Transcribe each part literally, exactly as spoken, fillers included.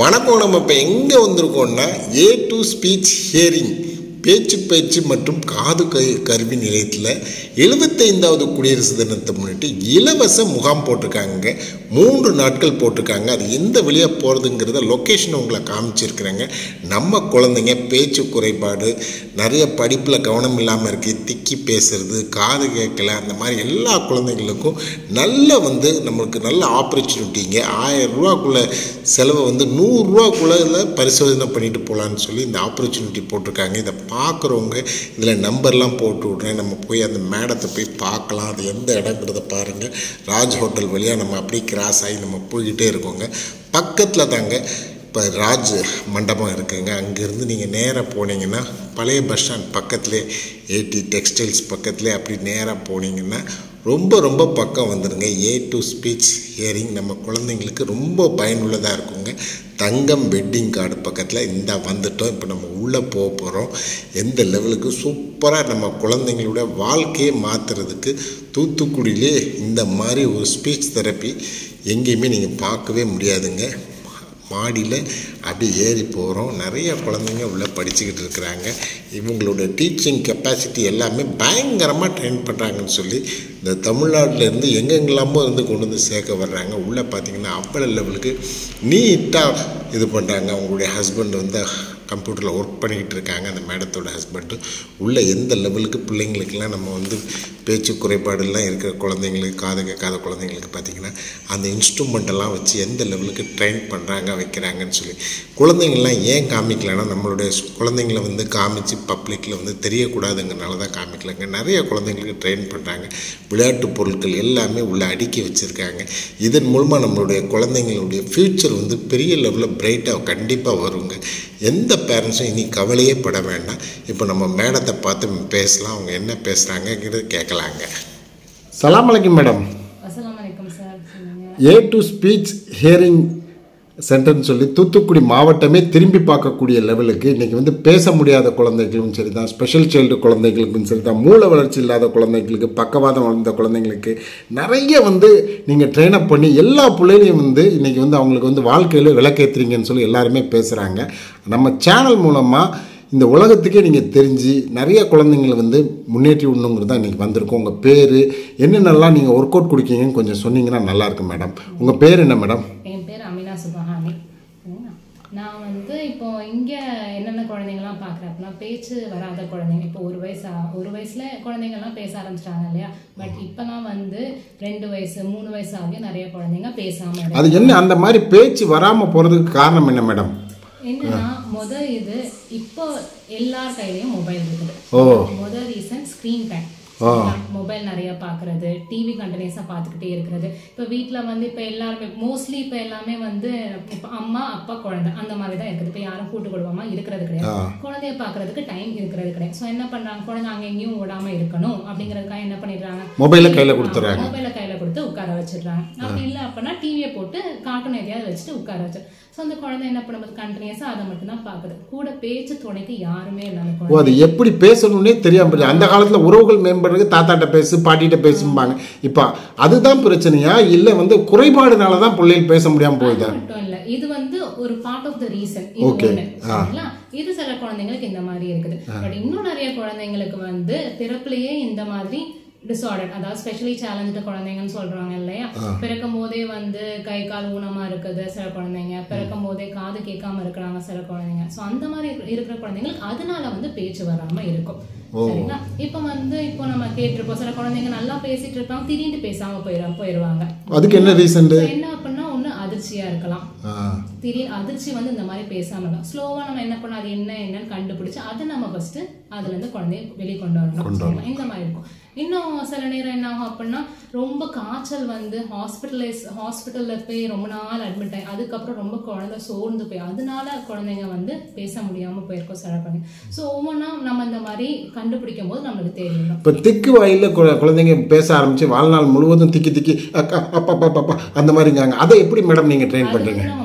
வணக்கம். நம்ம இப்போ எங்கே வந்திருக்கோம்னா ஏ டு ஸ்பீச் ஹியரிங் பேச்சு பயிற்சி மற்றும் காது க கருவி நிலையத்தில் எழுபத்தைந்தாவது குடியரசு தினத்தை முன்னிட்டு இலவச முகாம் போட்டிருக்காங்க. மூன்று நாட்கள் போட்டிருக்காங்க. அது எந்த வழியாக போகிறதுங்கிறத லொக்கேஷனை உங்களை காமிச்சிருக்கிறாங்க. நம்ம குழந்தைங்க பேச்சு குறைபாடு, நிறைய படிப்பில் கவனம் இல்லாமல் இருக்குது, திக்கி பேசுறது, காது கேட்கல, அந்த மாதிரி எல்லா குழந்தைங்களுக்கும் நல்ல வந்து நம்மளுக்கு நல்ல ஆப்பர்ச்சுனிட்டிங்க. ஆயிரம் ரூபாக்குள்ளே செலவை வந்து நூறுரூவாக்குள்ளே பரிசோதனை பண்ணிட்டு போகலான்னு சொல்லி இந்த ஆப்பர்ச்சுனிட்டி போட்டிருக்காங்க. இதை பார்க்குறவங்க இதில் நம்பர்லாம் போட்டு விட்றேன். நம்ம போய் அந்த மேடத்தை போய் பார்க்கலாம். அது எந்த இடங்கிறத பாருங்கள். ராஜ் ஹோட்டல் வழியாக நம்ம அப்படியே கிராஸ் ஆகி நம்ம போய்கிட்டே இருக்கோங்க. பக்கத்தில் தாங்க இப்போ ராஜ் மண்டபம் இருக்குங்க. அங்கேருந்து நீங்கள் நேராக போனீங்கன்னா பழைய பஸ் ஸ்டாண்ட் பக்கத்துலேயே ஏடி டெக்ஸ்டைல்ஸ் பக்கத்துலேயே அப்படி நேராக போனீங்கன்னா ரொம்ப ரொம்ப பக்கம் வந்துடுங்க. ஏ டு ஸ்பீச் ஹியரிங் நம்ம குழந்தைங்களுக்கு ரொம்ப பயனுள்ளதாக இருக்குங்க. தங்கம் வெட்டிங் கார்டு பக்கத்தில் இந்த வந்துட்டோம். இப்போ நம்ம உள்ளே போக போகிறோம். எந்த லெவலுக்கு சூப்பராக நம்ம குழந்தைங்களோட வாழ்க்கையை மாற்றுறதுக்கு தூத்துக்குடியிலே இந்த மாதிரி ஒரு ஸ்பீச் தெரப்பி எங்கேயுமே நீங்கள் பார்க்கவே முடியாதுங்க. மாடியில் அப்படி ஏறி போகிறோம். நிறைய குழந்தைங்க உள்ளே படிச்சுக்கிட்டு இருக்கிறாங்க. இவங்களோட டீச்சிங் கெப்பாசிட்டி எல்லாமே பயங்கரமாக ட்ரெயின் பண்ணுறாங்கன்னு சொல்லி இந்த தமிழ்நாட்டிலேருந்து எங்கெங்கெல்லாமோ இருந்து கொண்டு வந்து சேர்க்க வர்றாங்க. உள்ளே பார்த்திங்கன்னா அவ்வளோ லெவலுக்கு நீட்டாக இது பண்ணுறாங்க. அவங்களுடைய ஹஸ்பண்ட் வந்து கம்ப்யூட்டரில் ஒர்க் பண்ணிக்கிட்டு இருக்காங்க. அந்த மேடத்தோட ஹஸ்பண்டு உள்ளே எந்த லெவலுக்கு பிள்ளைங்களுக்கெல்லாம் நம்ம வந்து பேச்சு குறைபாடுலாம் இருக்கிற குழந்தைங்களுக்கு, காது கேட்காத குழந்தைங்களுக்கு பார்த்திங்கன்னா அந்த இன்ஸ்ட்ருமெண்ட்டெல்லாம் வச்சு எந்த லெவலுக்கு ட்ரெயின் பண்ணுறாங்க வைக்கிறாங்கன்னு சொல்லி குழந்தைங்கள்லாம் ஏன் காமிக்கலைன்னா நம்மளுடைய குழந்தைங்கள வந்து காமிச்சு பப்ளிக்கில் வந்து தெரியக்கூடாதுங்கிறனால தான் காமிக்கலைங்க. நிறைய குழந்தைங்களுக்கு ட்ரெயின் பண்ணுறாங்க. விளையாட்டு பொருட்கள் எல்லாமே உள்ளே அடுக்கி வச்சுருக்காங்க. இதன் மூலமாக நம்மளுடைய குழந்தைங்களுடைய ஃப்யூச்சர் வந்து பெரிய லெவலில் பிரைட்டாக கண்டிப்பாக வருங்க. எந்த பேரண்ட்ஸும் இனி கவலையே பட வேண்டாம். இப்போ நம்ம மேடத்தை பார்த்து பேசலாம். அவங்க என்ன பேசுகிறாங்கிறது கேட்கலாங்க. சலாம் அலைக்கும் madam. A to speech hearing சென்டர்னு சொல்லி தூத்துக்குடி மாவட்டமே திரும்பி பார்க்கக்கூடிய லெவலுக்கு இன்றைக்கி வந்து பேச முடியாத குழந்தைகளுக்கும் சரி தான், ஸ்பெஷல் சைல்டு குழந்தைகளுக்கும் சரி தான், மூளை வளர்ச்சி இல்லாத குழந்தைங்களுக்கு, பக்கவாதம் வளர்ந்த குழந்தைங்களுக்கு நிறைய வந்து நீங்கள் ட்ரெயின் அப் பண்ணி எல்லா பிள்ளைகளையும் வந்து இன்றைக்கி வந்து அவங்களுக்கு வந்து வாழ்க்கையில் விளக்கேற்றுறீங்கன்னு சொல்லி எல்லாருமே பேசுகிறாங்க. நம்ம சேனல் மூலமாக இந்த உலகத்துக்கே நீங்கள் தெரிஞ்சு நிறைய குழந்தைங்களை வந்து முன்னேற்றி விடணுங்கிறது தான் இன்றைக்கி வந்திருக்கோம். உங்கள் பேர் என்னென்னலாம் நீங்கள் ஒர்க் அவுட் கொடுக்கீங்கன்னு கொஞ்சம் சொன்னீங்கன்னா நல்லாயிருக்கும் மேடம். உங்கள் பேர் என்ன மேடம்? என் பேர் அமினா சுபஹானி. நான் வந்து இப்போ இங்கே என்னென்ன குழந்தைங்கலாம் பார்க்குறேன் அப்படின்னா, பேச்சு வராத குழந்தைங்க. இப்போ ஒரு வயசு ஒரு வயசுல குழந்தைங்கள்லாம் பேச ஆரம்பிச்சிட்டாங்க இல்லையா. பட் இப்போலாம் வந்து ரெண்டு வயசு மூணு வயசு ஆகிய நிறைய குழந்தைங்க பேசாமல். அது என்ன அந்த மாதிரி பேச்சு வராமல் போகிறதுக்கு காரணம் என்ன மேடம்? என்னன்னா முதல் இது இப்போ எல்லார் கையிலயும் மொபைல் இருக்குது. முதல் ரீசன் ஸ்கிரீன் டைம். மொபைல் நிறைய பாக்குறது, டிவி கண்டினியூஸா பாத்துக்கிட்டே இருக்கிறது. இப்ப வீட்டுல வந்து இப்ப எல்லாருமே மோஸ்ட்லி இப்ப எல்லாமே வந்து இப்ப அம்மா அப்பா குழந்தை அந்த மாதிரிதான் இருக்குது. இப்ப யாரும் கூட்டு குடும்பமா இருக்கிறது கிடையாது. குழந்தைய பாக்குறதுக்கு டைம் இருக்கிறது கிடையாது. சோ என்ன பண்றாங்க, குழந்தை அங்க எங்கேயும் ஓடாம இருக்கணும் அப்படிங்கறதுக்காக என்ன பண்ணிடுறாங்க, மொபைல கையில கொடுத்துறாங்க. மொபைல கையில கொடுத்து உட்கார வச்சிடுறாங்க. அப்படி இல்ல அப்படின்னா டிவியை போட்டு கார்ட்டூன் எதையாவது வச்சுட்டு உட்கார வச்சு. சோ அந்த குழந்தை என்ன பண்ணும்போது கண்டினியூஸா அதை மட்டும் தான் பாக்குது. கூட பேச்சு துணைக்கு யாருமே இல்லாத. அது எப்படி பேசணும்னே தெரியாம அந்த காலத்துல உறவுகள் மேம்படுறது தாத்தாட்ட பேசு பாட்டிட்ட பேசும்பாங்க. இப்ப அதுதான் பிரச்சனையா இல்ல வந்து குறைபாடுனாலதான் பிள்ளைகள் பேச முடியாம போகுதா? மட்டும் இல்ல, இது வந்து ஒரு பார்ட் ஆஃப் த ரீசன். இது சில குழந்தைங்களுக்கு இந்த மாதிரி இருக்குது. பட் இன்னும் நிறைய குழந்தைங்களுக்கு வந்து பிறப்புலயே இந்த மாதிரி டிசார்டர், அதாவது ஸ்பெஷலி சேலஞ்சு குழந்தைங்கன்னு சொல்றாங்க இல்லையா. பிறக்கும் போதே வந்து கை கால் ஊனமா இருக்குது சில குழந்தைங்க, பிறக்கும் போதே காது கேட்காம இருக்கிறாங்க சில குழந்தைங்க. சோ அந்த மாதிரி இருக்கிற குழந்தைங்களுக்கு அதனால வந்து பேச்சு வராம இருக்கும். சரிங்களா. இப்ப வந்து இப்போ நம்ம கேட்டிருப்போம், சில குழந்தைங்க நல்லா பேசிட்டு இருப்பாங்க, திடீர்னு பேசாம போயிடும் போயிடுவாங்க. அதுக்கு என்ன ரீசன்? என்ன அப்படின்னா ஒண்ணு அதிர்ச்சியா இருக்கலாம். திடீர்னு அதிர்ச்சி வந்து இந்த மாதிரி பேசாம இருக்கலாம். ஸ்லோவா நம்ம என்ன பண்ணோம், அது என்ன என்னன்னு கண்டுபிடிச்சு அதை நம்ம ஃபர்ஸ்ட் அதுல இருந்து குழந்தைய வெளிக்கொண்டு வரணும். இந்த மாதிரி இருக்கும். இன்னும் சில நேரம் என்ன ஆகும் அப்படின்னா, ரொம்ப காய்ச்சல் வந்து ஹாஸ்பிட்டலைஸ் ஹாஸ்பிட்டல்ல போய் ரொம்ப நாள் அட்மிட் ஆகி அதுக்கப்புறம் ரொம்ப குழந்தை சோர்ந்து போய் அதனால குழந்தைங்க வந்து பேச முடியாம போயிருக்கோம் சில குழந்தைங்க. ஸோ ஒவ்வொன்றா நம்ம இந்த மாதிரி கண்டுபிடிக்கும் போது நம்மளுக்கு தெரியும். இப்போ திக்கு வாயில குழந்தைங்க பேச ஆரம்பிச்சு வாழ்நாள் முழுவதும் திக்கி திக்கி அக்கா அப்பா அப்பா அப்பா அந்த மாதிரிங்க. அதை எப்படி மேடம் நீங்க ட்ரெயின் பண்றீங்க? நம்ம முதல்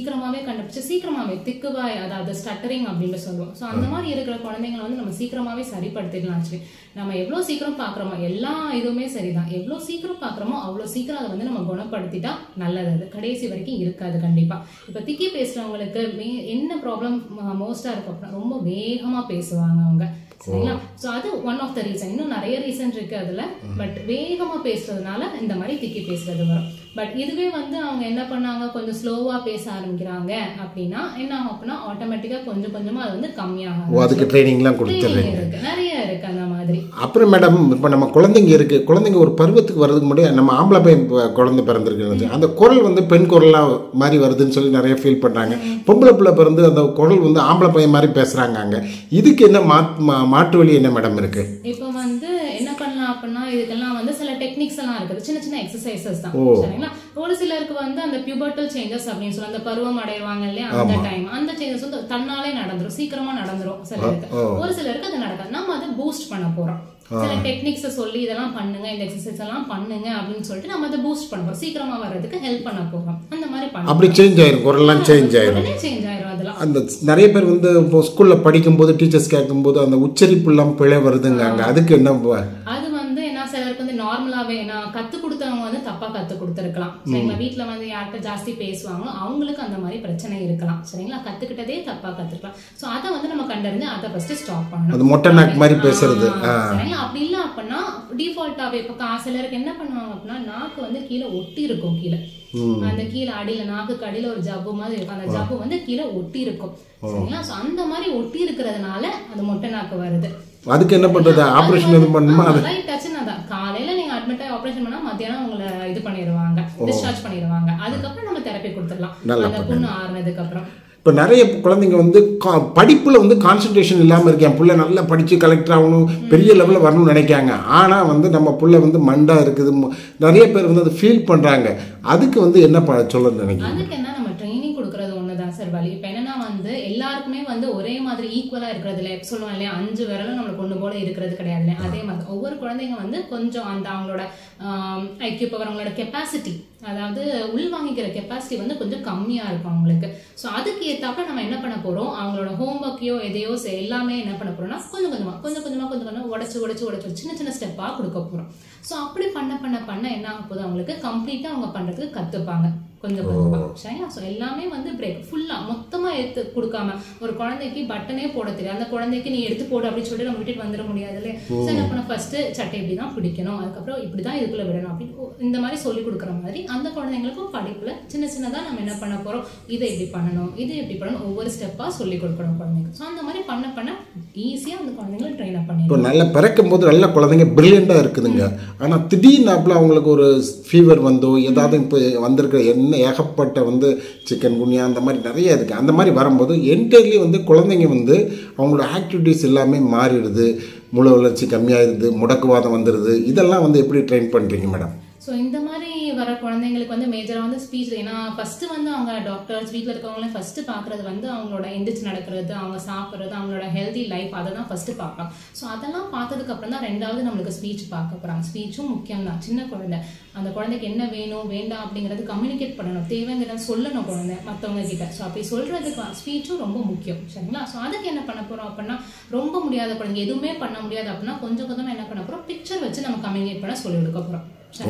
சீக்கிரமாவே கண்டுபிடிச்சு சீக்கிரமாவே திக்குவாய், அதாவது ஸ்டட்டரிங் அப்படின்னு சொல்லுவோம். ஸோ அந்த மாதிரி இருக்கிற குழந்தைங்களை வந்து நம்ம சீக்கிரமாவே சரிப்படுத்திடலாம். ஆக்சுவலி நம்ம எவ்வளவு சீக்கிரம் பாக்குறோமோ எல்லா இதுவுமே சரிதான், எவ்வளவு சீக்கிரம் பாக்குறோமோ அவ்வளவு சீக்கிரம் அதை வந்து நம்ம குணப்படுத்திட்டா நல்லது. அது கடைசி வரைக்கும் இருக்காது கண்டிப்பா. இப்ப திக்கி பேசுறவங்களுக்கு என்ன ப்ராப்ளம் மோஸ்டா இருக்கும் அப்படின்னா ரொம்ப வேகமா பேசுவாங்க அவங்க, சரிங்களா? சோ அது ஒன் ஆஃப் த ரீசன். இன்னும் நிறைய ரீசன் இருக்கு அதுல, பட் வேகமா பேசுறதுனால இந்த மாதிரி திக்கி பேசுறது வரும். பட் இதுவே வந்து அவங்க என்ன பண்ணாங்க, கொஞ்சம் ஸ்லோவா பேச ஆரம்பிக்கிறாங்க அப்படின்னா என்ன ஆகும் அப்படின்னா ஆட்டோமேட்டிக்கா கொஞ்சம் கொஞ்சமா அது வந்து கம்மியாகும். அதுக்கு ட்ரைனிங்லாம் கொடுத்துறீங்க, நிறைய இருக்கு அந்த மாதிரி. அப்புறம் மேடம் இப்போ நம்ம குழந்தைங்க இருக்கு, குழந்தைங்க ஒரு பருவத்துக்கு வர்றதுக்கு முன்னாடி நம்ம ஆம்பளை பையன் குழந்தை பிறந்திருக்கு, அந்த குரல் வந்து பெண் குரல்லாம் மாதிரி வருதுன்னு சொல்லி நிறைய ஃபீல் பண்றாங்க. பொம்பளை பிள்ளை பிறந்து அந்த குரல் வந்து ஆம்பளை பையன் மாதிரி பேசுறாங்க. இதுக்கு என்ன மாற்று வழி என்ன மேடம் இருக்கு? இப்போ வந்து என்ன பண்ணலாம் அப்படின்னா இதுக்கெல்லாம் வந்து சில டெக்னிக்ஸ் எல்லாம் இருக்குது, சின்ன சின்ன எக்ஸசைசஸ் தான், சரிங்களா? ஒரு சிலருக்கு வந்து அந்த பியூபர்டல் சேஞ்சஸ் அப்படின்னு சொல்லி அந்த பருவம் அடைவாங்க இல்லையா, அந்த டைம் அந்த சேஞ்சஸ் வந்து தன்னாலே நடந்துரும், சீக்கிரமா நடந்துரும் சிலருக்கு. ஒரு சிலருக்கு அது நடக்காது. நம்ம அதை பூஸ்ட் பண்ண போறோம், சில டெக்னிக்ஸ் சொல்லி இதெல்லாம் பண்ணுங்க, இந்த எக்ஸசைஸ் எல்லாம் பண்ணுங்க அப்படின்னு சொல்லிட்டு நம்ம அதை பூஸ்ட் பண்ணுவோம், சீக்கிரமா வர்றதுக்கு ஹெல்ப் பண்ண போறோம். அந்த மாதிரி பண்ணி அப்படி சேஞ்ச் ஆயிரும், குரல்லாம் சேஞ்ச் ஆயிரும், சேஞ்ச் ஆயிரும். அதெல்லாம் அந்த நிறைய பேர் வந்து இப்போ ஸ்கூல்ல படிக்கும்போது டீச்சர்ஸ் கேட்கும்போது அந்த உச்சரிப்பு எல்லாம் பிழை வருதுங்க, அதுக்கு என்ன? அது வந்து என்ன, சிலருக்கு வந்து நார்மலாவே நான் கத்து கொடுத்தவங்க வந்து தப்பா கத்து கொடுத்துருக்கலாம், சரிங்களா? வீட்டுல வந்து யார்கிட்ட ஜாஸ்தி பேசுவாங்க அவங்களுக்கு அந்த மாதிரி பிரச்சனை இருக்கலாம், சரிங்களா? கத்துக்கிட்டதே தப்பா கத்துக்கலாம். சோ அதை வந்து நம்ம கண்டறிஞ்சு அதை ஃபர்ஸ்ட் ஸ்டாப் பண்ணணும். அது மொட்டை நாக்கு மாதிரி பேசுறது, சரிங்களா? அப்படி இல்ல அப்படின்னா டிஃபால்ட்டாவே இப்ப சிலருக்கு என்ன பண்ணுவாங்க அப்படின்னா நாக்கு வந்து கீழே ஒட்டி இருக்கும், கீழே அந்த கீழே அடியில நாக்குக்கு அடியில ஒரு ஜவ்வு மாதிரி இருக்கும், அந்த ஜவ்வு வந்து கீழே ஒட்டி இருக்கும், சரிங்களா? சோ அந்த மாதிரி ஒட்டி இருக்கிறதுனால அது மொட்டை நாக்கு வருது. அதுக்கு என்ன பண்றது? ஆபரேஷன் எதுவும் பண்ணுமா? ரைட் டச்னா தான் காலையில நீங்க அட்மிட் ஆகி ஆபரேஷன் பண்ணா மத்தியானம் உங்களை இது பண்ணிடுவாங்க, டிஸ்சார்ஜ் பண்ணிடுவாங்க. அதுக்கப்புறம் நம்ம தெரப்பி கொடுத்துடலாம் அந்த புண்ணு ஆறுனதுக்கு அப்புறம். இப்போ நிறைய குழந்தைங்க வந்து படிப்பில் வந்து கான்சன்ட்ரேஷன் இல்லாமல் இருக்கு, என் பிள்ளை நல்லா படித்து கலெக்டர் ஆகணும் பெரிய லெவலில் வரணும்னு நினைக்காங்க. ஆனால் வந்து நம்ம பிள்ளை வந்து மண்டா இருக்குது, நிறைய பேர் வந்து அதை ஃபீல் பண்ணுறாங்க. அதுக்கு வந்து என்ன சொல்ல நினைக்கிறேன்? அதுக்கு என்ன, நம்ம ட்ரைனிங் கொடுக்கறது ஒண்ணுதான் சார் வழி. இப்போ என்னன்னா வந்து எல்லாருக்குமே வந்து ஒரே மாதிரி ஈக்குவலா இருக்கிறது இல்லை, சொல்லுவாங்க இல்லையா அஞ்சு விரலும் நம்மளுக்கு ஒண்ணு போல இருக்கிறது கிடையாது இல்லையா? அதே மாதிரி ஒவ்வொரு குழந்தைங்க வந்து கொஞ்சம் அந்த அவங்களோட ஐக்கிய பவர், அவங்களோட கெப்பாசிட்டி, அதாவது உள்வாங்கிக்கிற கெப்பாசிட்டி வந்து கொஞ்சம் கம்மியா இருக்கும் அவங்களுக்கு. ஸோ அதுக்கு ஏத்தாப்ப நம்ம என்ன பண்ண போறோம், அவங்களோட ஹோம் ஒர்க்கையோ எதையோ எல்லாமே என்ன பண்ண போறோம்னா கொஞ்சம் கொஞ்சமா கொஞ்சம் கொஞ்சமா கொஞ்சம் கொஞ்சம் உடச்சு உடச்சு உடச்சு சின்ன சின்ன ஸ்டெப்பா கொடுக்க போறோம். ஸோ அப்படி பண்ண பண்ண பண்ண என்ன ஆக போகுது, அவங்களுக்கு கம்ப்ளீட்டா அவங்க பண்றதுக்கு கத்துப்பாங்க கொஞ்சம் கொஞ்சமா, சரிங்களா? ஸோ எல்லாமே வந்து பிரேக் ஃபுல்லா மொத்தமா எடுத்து கொடுக்காம, ஒரு குழந்தைக்கு பட்டனே போட தெரியும், அந்த குழந்தைக்கு நீ எடுத்து போடு அப்படின்னு சொல்லிட்டு நம்ம விட்டுட்டு வந்துட முடியாது இல்லையா? ஸோ என்ன பண்ண, ஃபர்ஸ்ட் சட்டை இப்படிதான் பிடிக்கணும், அதுக்கப்புறம் இப்படிதான் இதுக்குள்ள விடணும் அப்படின்னு இந்த மாதிரி சொல்லி கொடுக்குற மாதிரி அந்த குழந்தைங்களுக்கும் படிப்புல சின்ன சின்னதா நம்ம என்ன பண்ண போறோம், இதை இப்படி பண்ணணும், இது எப்படி பண்ணணும், ஒவ்வொரு ஸ்டெப்பா சொல்லி கொடுக்கணும் குழந்தைங்க. ஸோ அந்த மாதிரி பண்ண பண்ண ஈஸியா அந்த குழந்தைங்களை ட்ரெயின் அப் பண்ணி. இப்போ நல்லா பிறக்கும் போது நல்ல குழந்தைங்க பிரில்லியண்டா இருக்குதுங்க, ஆனா திடீர்னு அவங்களுக்கு ஒரு ஃபீவர் வந்தோ ஏதாவது இப்போ வந்திருக்கிற என்ன ஏகப்பட்ட வந்து சிக்கன் குனியா அந்த மாதிரி நிறைய இருக்குது. அந்த மாதிரி வரும்போது என்டையர்லி வந்து குழந்தைங்க வந்து அவங்களோட ஆக்டிவிட்டீஸ் எல்லாமே மாறிடுது, மூளை வளர்ச்சி கம்மியாகிடுது, முடக்குவாதம் வந்துடுது. இதெல்லாம் வந்து எப்படி ட்ரெயின் பண்ணுறீங்க மேடம்? ஸோ இந்த மாதிரி வர குழந்தைங்களுக்கு வந்து மேஜராக வந்து ஸ்பீச், ஏன்னா ஃபர்ஸ்ட் வந்து அவங்க டாக்டர்ஸ் வீட்டில் இருக்கவங்களாம் ஃபர்ஸ்ட் பார்க்குறது வந்து அவங்களோட எந்திரிச்சு நடக்கிறது, அவங்க சாப்பிட்றது, அவங்களோட ஹெல்தி லைஃப், அதை தான் ஃபர்ஸ்ட் பார்க்கலாம். ஸோ அதெல்லாம் பார்த்ததுக்கு அப்புறம் தான் ரெண்டாவது நம்மளுக்கு ஸ்பீச் பார்க்க போகிறாங்க. ஸ்பீச்சும் முக்கியம் தான். சின்ன குழந்தை, அந்த குழந்தைக்கு என்ன வேணும் வேண்டாம் அப்படிங்கிறது கம்யூனிகேட் பண்ணணும், தேவைங்கிறத சொல்லணும் குழந்தை மற்றவங்க கிட்ட. ஸோ அப்படி சொல்றதுக்கு ஸ்பீச்சும் ரொம்ப முக்கியம், சரிங்களா? ஸோ அதுக்கு என்ன பண்ண போறோம் அப்படின்னா, ரொம்ப முடியாத குழந்தைங்க எதுவுமே பண்ண முடியாது அப்படின்னா கொஞ்சம் கொஞ்சமா என்ன பண்ண போறோம், பிக்சர் வச்சு நம்ம கம்யூனிகேட் பண்ண சொல்லி கொடுக்க போறோம்.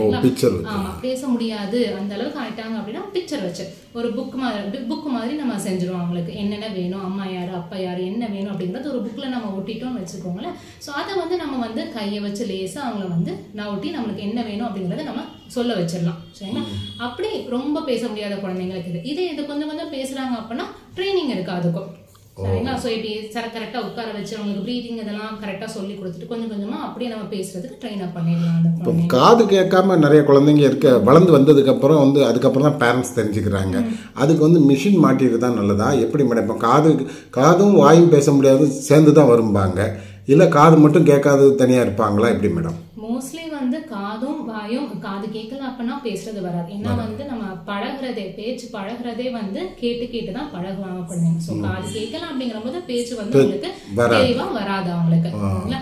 ஆமா, பேச முடியாது அந்த அளவுக்கு ஆயிட்டாங்க அப்படின்னா பிக்சர் வச்சு ஒரு புக் மாதிரி புக் மாதிரி நம்ம செஞ்சிருவோம். அவங்களுக்கு என்னென்ன வேணும், அம்மா யாரு அப்பா யாரு என்ன வேணும் அப்படிங்கறது ஒரு புக்ல நம்ம ஒட்டிட்டோம்னு வச்சுக்கோங்களேன். ஸோ அதை வந்து நம்ம வந்து கையை வச்சு லேசா அவங்கள வந்து நான் ஒட்டி நம்மளுக்கு என்ன வேணும் அப்படிங்கறத நம்ம சொல்ல வச்சிடலாம், சரிங்களா? அப்படி ரொம்ப பேச முடியாத குழந்தைங்களுக்கு இது இதே இது கொஞ்சம் கொஞ்சம் பேசுறாங்க அப்படின்னா ட்ரைனிங் இருக்கு அதுக்கும், சரிங்களா? ஸோ இப்படி சர கரெக்டாக உட்கார வச்சு அவங்களுக்கு ப்ரீதிங் இதெல்லாம் கரெக்டாக சொல்லி கொடுத்துட்டு கொஞ்சம் கொஞ்சமாக அப்படியே நம்ம பேசுறதுக்கு ட்ரெயின் அப் பண்ணிடலாம். இப்போ காது கேட்காம நிறைய குழந்தைங்க இருக்க வளர்ந்து வந்ததுக்கப்புறம் வந்து அதுக்கப்புறம் தான் பேரண்ட்ஸ் தெரிஞ்சுக்கிறாங்க. அதுக்கு வந்து மிஷின் மாட்டிட்டு தான் நல்லதா எப்படி மேடம்? இப்போ காது காதும் வாயும் பேச முடியாது சேர்ந்து தான் வரும்பாங்க, இல்லை காது மட்டும் கேட்காதது தனியாக இருப்பாங்களா எப்படி மேடம்? மோஸ்ட்லி வந்து காதும் வாயும், காது கேட்கல அப்படின்னா பேசுறது வராது. ஏன்னா வந்து நம்ம பழகுறதே பேச்சு பழகுறதே வந்து கேட்டு கேட்டு தான் பழகுவாங்க குழந்தைங்க. ஸோ காது கேட்கலாம் அப்படிங்கிற போது பேச்சு வந்து அவங்களுக்கு தெளிவா வராது அவங்களுக்கு. கொஞ்சம்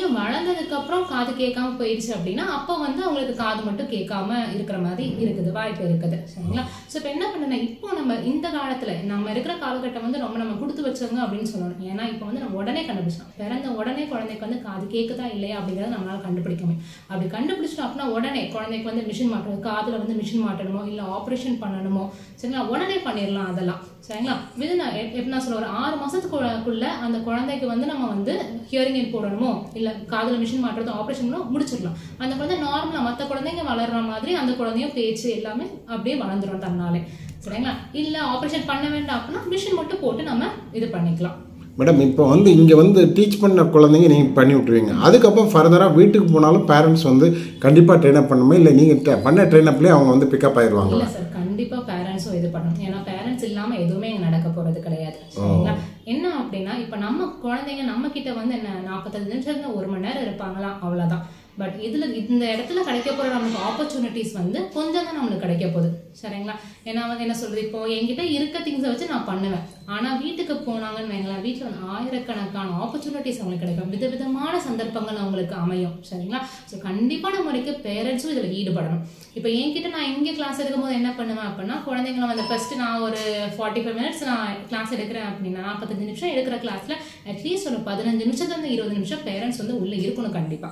கொஞ்சம் வளர்ந்ததுக்கு அப்புறம் காது கேட்காம போயிடுச்சு அப்படின்னா அப்போ வந்து அவங்களுக்கு காது மட்டும் கேட்காம இருக்கிற மாதிரி இருக்குது, வாய்ப்பு இருக்குது. சரிங்களா? ஸோ இப்போ என்ன பண்ணுன்னா, இப்போ நம்ம இந்த காலத்துல நம்ம இருக்கிற காலகட்டம் வந்து ரொம்ப நம்ம கொடுத்து வச்சவங்க அப்படின்னு சொல்லணும். ஏன்னா இப்போ வந்து நம்ம உடனே கண்டுபிடிச்சோம், பிறந்த உடனே குழந்தைக்கு வந்து காது கேட்குதா இல்லையா அப்படிங்கிறத நம்மளால கண்டுபிடிக்க முடியும். அப்படி கண்டுபிடிச்சிட்டோம் அப்படின்னா உடனே குழந்தைக்கு வந்து மிஷின் மாட்டணும், காதுல வந்து மிஷின் மாட்டணுமோ இல்லை ஆப்ரேஷன் பண்ணணுமோ, சரிங்களா, உடனே பண்ணிடலாம் அதெல்லாம். சரிங்களா? விது நான் எப்படி நான் சொல்ல ஒரு ஆறு மாசத்துக்குள்ள அந்த குழந்தைக்கு வந்து நம்ம வந்து ஹியரிங் எய்ட் போடணுமோ இல்ல காதுல மிஷின் மாட்டுறது ஆப்ரேஷன் முடிச்சிடலாம். அந்த குழந்தை நார்மலா மற்ற குழந்தைங்க வளர்ற மாதிரி அந்த குழந்தையும் பேச்சு எல்லாமே அப்படியே வளர்ந்துடும் தன்னாலே. சரிங்களா? இல்ல ஆப்ரேஷன் பண்ண வேண்டாம் அப்படின்னா மிஷின் மட்டும் போட்டு நம்ம இது பண்ணிக்கலாம். மேடம், இப்போ வந்து இங்கே வந்து டீச் பண்ண குழந்தைங்க நீங்கள் பண்ணி விட்ருவீங்க, அதுக்கப்புறம் ஃபர்தராக வீட்டுக்கு போனாலும் பேரண்ட்ஸ் வந்து கண்டிப்பாக ட்ரெயின் அப் பண்ணணுமே, இல்லை நீங்கள் பண்ண ட்ரெயின் அப்லேயே அவங்க வந்து பிக்கப் ஆயிடுவாங்க? இல்லை சார், கண்டிப்பாக பேரண்ட்ஸும் இது பண்ணணும். ஏன்னா பேரண்ட்ஸ் இல்லாமல் எதுவுமே இங்கே நடக்க போகிறது கிடையாது. சரிங்களா? என்ன அப்படின்னா இப்போ நம்ம குழந்தைங்க நம்ம கிட்ட வந்து என்ன நாற்பத்தஞ்சு நிமிஷத்துல ஒரு மணி நேரம் இருப்பாங்களா, அவ்வளோதான். பட் இதுல இந்த இடத்துல கிடைக்க போற நமக்கு ஆப்பர்ச்சுனிட்டிஸ் வந்து கொஞ்சம் தான் நம்மளுக்கு கிடைக்க போகுது. சரிங்களா? ஏன்னா வந்து என்ன சொல்றது, இப்போ என்கிட்ட இருக்க திங்ஸை வச்சு நான் பண்ணுவேன். ஆனா வீட்டுக்கு போனாங்கன்னு வைங்களேன், வீட்டுல வந்து ஆயிரக்கணக்கான ஆப்பர்ச்சுனிட்டிஸ் அவங்களுக்கு கிடைக்கும், விதவிதமான சந்தர்ப்பங்கள் அவங்களுக்கு அமையும். சரிங்களா? ஸோ கண்டிப்பா நம்ம வரைக்கும் பேரண்ட்ஸும் இதுல ஈடுபடணும். இப்போ என்கிட்ட நான் இங்கே கிளாஸ் எடுக்கும் போது என்ன பண்ணுவேன் அப்படின்னா, குழந்தைங்களை வந்து ஃபர்ஸ்ட் நான் ஒரு ஃபார்ட்டி ஃபைவ் மினிட்ஸ் நான் கிளாஸ் எடுக்கிறேன் அப்படின்னா நாற்பத்தஞ்சு நிமிஷம் எடுக்கிற கிளாஸ்ல அட்லீஸ்ட் ஒரு பதினஞ்சு நிமிஷத்துல இருந்து இருபது நிமிஷம் பேரண்ட்ஸ் வந்து உள்ள இருக்கணும் கண்டிப்பா.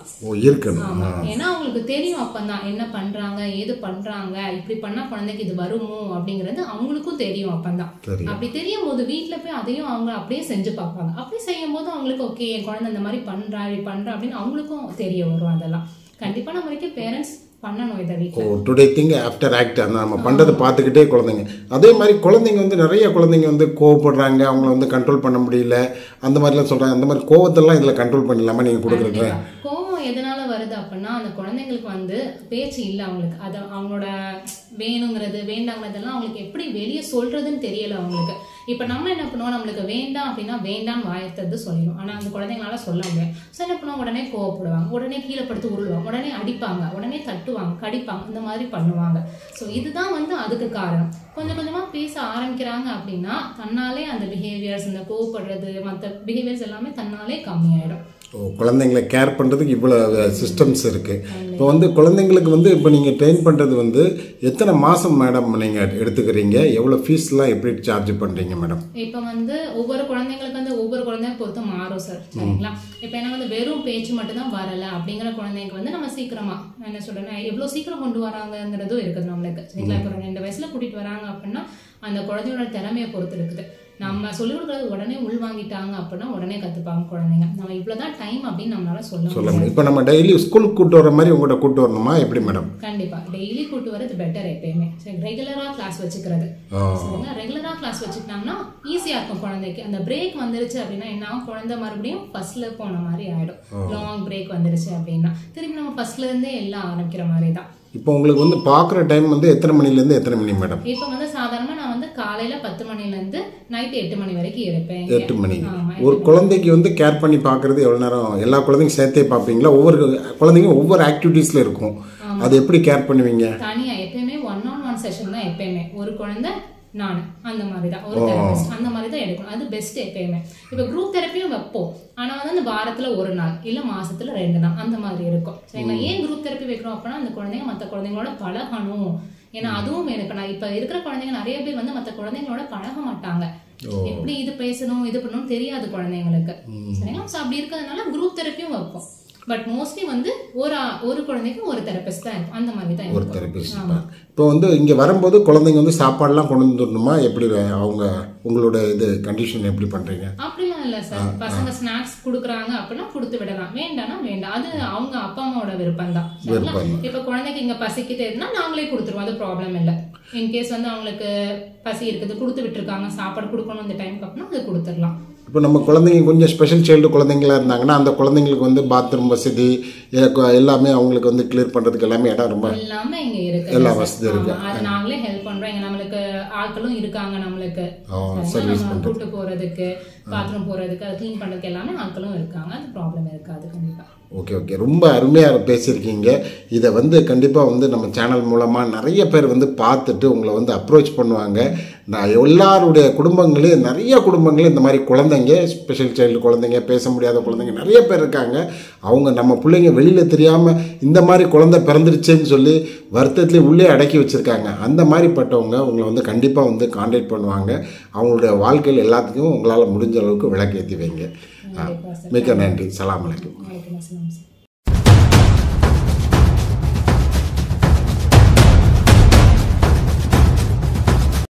ஏன்னா அவங்களுக்கு தெரியும் அப்பதான் என்ன பண்றாங்க, ஏது பண்றாங்க, இப்படி பண்ணா குழந்தைக்கு இது வருமோ அப்படிங்கிறது அவங்களுக்கும் தெரியும். அப்பதான் அப்படி தெரியும் போது வீட்டுல போய் அதையும் அவங்க அப்படியே செஞ்சு பார்ப்பாங்க. அப்படி செய்யும் போது அவங்களுக்கு ஓகே என் குழந்தை இந்த மாதிரி பண்றா இப்படி பண்றா அப்படின்னு அவங்களுக்கும் தெரிய வரும். அதெல்லாம் கண்டிப்பா நம்ம வரைக்கும் பேரண்ட்ஸ் பண்ணணும். இதை வீட்டில் oh today think after act அந்த நம்ம பண்ணுறதை பார்த்துக்கிட்டே குழந்தைங்க, அதே மாதிரி குழந்தைங்க வந்து நிறைய குழந்தைங்க வந்து கோவப்படுறாங்க, அவங்கள வந்து கண்ட்ரோல் பண்ண முடியல அந்த மாதிரிலாம் சொல்கிறாங்க. அந்த மாதிரி கோவத்தெல்லாம் இதில் கண்ட்ரோல் பண்ணிடலாமா நீங்கள் கொடுக்குறீங்க? கோவம் எதனால வருது அப்படின்னா அந்த குழந்தைங்களுக்கு வந்து பேச்சு இல்லை, அவங்களுக்கு அதை அவங்களோட வேணுங்கிறது வேண்டாங்கிறதெல்லாம் அவங்களுக்கு எப்படி வெளியே சொல்றதுன்னு தெரியல அவங்களுக்கு. இப்போ நம்ம என்ன பண்ணுவோம், நம்மளுக்கு வேண்டாம் அப்படின்னா வேண்டாம் வாயத்தது சொல்லிடும். ஆனால் அந்த குழந்தைங்களால சொல்ல முடியாது. ஸோ என்ன பண்ணுவாங்க, உடனே கோவப்படுவாங்க, உடனே கீழே படுத்து உருளுவாங்க, உடனே அடிப்பாங்க, உடனே தட்டுவாங்க, கடிப்பாங்க, இந்த மாதிரி பண்ணுவாங்க. ஸோ இதுதான் வந்து அதுக்கு காரணம். கொஞ்சம் கொஞ்சமாக பேச ஆரம்பிக்கிறாங்க அப்படின்னா தன்னாலே அந்த பிஹேவியர்ஸ், இந்த கோவப்படுறது மற்ற பிஹேவியர்ஸ் எல்லாமே தன்னாலே கம்மியாயிடும். ஓ குழந்தைங்களை கேர் பண்ணுறதுக்கு இவ்வளோ சிஸ்டம்ஸ் இருக்குது. இப்போ வந்து குழந்தைங்களுக்கு வந்து இப்போ நீங்கள் ட்ரெயின் பண்ணுறது வந்து எத்தனை மாதம் மேடம் நீங்கள் எடுத்துக்கிறீங்க, எவ்வளோ ஃபீஸ்லாம் எப்படி சார்ஜ் பண்ணுறீங்க மேடம்? இப்போ வந்து ஒவ்வொரு குழந்தைங்களுக்கு வந்து ஒவ்வொரு குழந்தைங்க பொறுத்து மாறும் சார். சரிங்களா? இப்போ என்ன வந்து வெறும் பேச்சு மட்டும் தான் வரல அப்படிங்கிற குழந்தைங்க வந்து நம்ம சீக்கிரமா என்ன சொல்றேன் எவ்வளோ சீக்கிரம் கொண்டு வராங்கிறதும் இருக்குது நம்மளுக்கு. சரிங்களா? இப்போ ரெண்டு வயசுல கூட்டிட்டு வராங்க அப்படின்னா அந்த குழந்தையோட திறமையை பொறுத்து இருக்குது. நம்ம சொல்லிக் கொடுக்கறது உடனே உள்வாங்கிட்டாங்க அப்படின்னா உடனே கத்துப்பாங்க குழந்தைங்க. நம்ம இவ்வளவுதான் டைம் அப்படின்னு நம்மளால சொல்ல முடியும். இப்போ நம்ம டெய்லி ஸ்கூலுக்கு கூட்டு வர மாதிரி உங்கள்கிட்ட கூட்டு வரணுமா எப்படி மேடம்? கண்டிப்பா டெய்லி கூட்டு வரது பெட்டர். எப்பயுமே ரெகுலரா கிளாஸ் வச்சுக்கிறது. ரெகுலரா கிளாஸ் வச்சுக்கிட்டாங்கன்னா ஈஸியா இருக்கும் குழந்தைக்கு. அந்த பிரேக் வந்துருச்சு அப்படின்னா என்ன குழந்தை மறுபடியும் ஃபர்ஸ்ட்ல போன மாதிரி ஆயிடும். லாங் பிரேக் வந்துருச்சு அப்படின்னா திரும்பி நம்ம ஃபர்ஸ்ட்ல இருந்தே எல்லாம் ஆரம்பிக்கிற மாதிரி தான். இப்போ உங்களுக்கு வந்து பார்க்குற டைம் வந்து எத்தனை மணிலேருந்து எத்தனை மணி மேடம்? இப்போ வந்து சாதாரணமாக நான் வந்து காலையில் பத்து மணிலேருந்து நைட்டு எட்டு மணி வரைக்கும் இருப்பேன். எட்டு மணி ஒரு குழந்தைக்கு வந்து கேர் பண்ணி பார்க்குறது எவ்வளோ நேரம்? எல்லா குழந்தைங்க சேர்த்தே பார்ப்பீங்களா? ஒவ்வொரு குழந்தைங்க ஒவ்வொரு ஆக்டிவிட்டீஸில் இருக்கும், அது எப்படி கேர் பண்ணுவீங்க? தனியாக எப்பயுமே ஒன் ஆன் ஒன் செஷன் தான் எப்பயுமே. ஒரு குழந்தை நான் அந்த மாதிரி தான் ஒரு தெரபிஸ்ட் அந்த மாதிரி தான் எடுக்கணும். அது பெஸ்ட் எப்பயுமே. இப்போ குரூப் தெரப்பியும் வைப்போம், ஆனால் வந்து அந்த வாரத்தில் ஒரு நாள் இல்லை மாசத்துல ரெண்டு நாள் அந்த மாதிரி இருக்கும். சரிங்களா? ஏன் குரூப் தெரப்பி வைக்கிறோம் அப்படின்னா அந்த குழந்தைங்க மற்ற குழந்தைங்களோட பழகணும். ஏன்னா அதுவும் எனக்கு நான் இப்போ இருக்கிற குழந்தைங்க நிறைய பேர் வந்து மற்ற குழந்தைங்களோட பழக மாட்டாங்க. எப்படி இது பேசணும் இது பண்ணணும் தெரியாது குழந்தைங்களுக்கு. சரிங்களா? ஸோ அப்படி இருக்கிறதுனால குரூப் தெரப்பியும் வைப்போம். பட் மோஸ்ட்லி வந்து ஒரு ஒரு குழந்தைக்கு ஒரு தெரபிஸ்ட் தான் இருக்கும். அந்த மாதிரி தான் ஒரு தெரபிஸ்ட். இப்போ வந்து இங்கே வரும்போது குழந்தைங்க வந்து சாப்பாடுலாம் கொண்டு வந்துடணுமா எப்படி? அவங்க உங்களோட இது கண்டிஷன் எப்படி பண்ணுறீங்க? அப்படிலாம் இல்லை சார். பசங்க ஸ்நாக்ஸ் கொடுக்குறாங்க அப்படின்னா கொடுத்து விடலாம், வேண்டாம்னா வேண்டாம். அது அவங்க அப்பா அம்மாவோட விருப்பம் தான். இப்போ குழந்தைக்கு இங்கே பசிக்கிட்டேன்னா நாங்களே கொடுத்துருவோம், அது ப்ராப்ளம் இல்லை. இன்கேஸ் வந்து அவங்களுக்கு பசி இருக்குது கொடுத்து விட்டுருக்காங்க சாப்பாடு கொடுக்கணும் இந்த டைமுக்கு அப்படின்னா அது கொடுத்துடலாம். இப்போ நம்ம குழந்தைங்க கொஞ்சம் ஸ்பெஷல் சைல்டு குழந்தைங்களா இருந்தாங்கன்னா அந்த குழந்தைங்களுக்கு வந்து பாத்ரூம் வசதி எல்லாமே அவங்களுக்கு வந்து கிளியர் பண்ணுறதுக்கு எல்லாமே இடம் ரொம்ப எல்லாமே இங்கே இருக்கு, எல்லா வசதி இருக்கு. அது நாங்களே ஹெல்ப் பண்ணுறோம். இங்கே நம்மளுக்கு ஆட்களும் இருக்காங்க, நம்மளுக்கு கூட்டு போகிறதுக்கு பாத்ரூம் போகிறதுக்கு அது க்ளீன் பண்ணுறதுக்கு எல்லாமே ஆட்களும் இருக்காங்க. அது ப்ராப்ளம் இருக்காது கண்டிப்பாக. ஓகே ஓகே ரொம்ப அருமையாக பேசியிருக்கீங்க. இதை வந்து கண்டிப்பாக வந்து நம்ம சேனல் மூலமாக நிறைய பேர் வந்து பார்த்துட்டு உங்களை வந்து அப்ரோச் பண்ணுவாங்க. நான் எல்லாருடைய குடும்பங்களையும் நிறைய குடும்பங்களையும் இந்த மாதிரி குழந்தைங்க ஸ்பெஷல் சைல்டு குழந்தைங்க பேச முடியாத குழந்தைங்க நிறைய பேர் இருக்காங்க. அவங்க நம்ம பிள்ளைங்க வெளியில் தெரியாமல் இந்த மாதிரி குழந்தை பிறந்துருச்சேன்னு சொல்லி வருத்தத்துலேயே உள்ளே அடக்கி வச்சுருக்காங்க. அந்த மாதிரிப்பட்டவங்க உங்களை வந்து கண்டிப்பாக வந்து கான்டாக்ட் பண்ணுவாங்க. அவங்களுடைய வாழ்க்கையில் எல்லாத்துக்கும் உங்களால் முடிஞ்ச அளவுக்கு விளக்கேற்றி வைங்க. மிக்க நன்றி. சலாம் அலைக்கும்.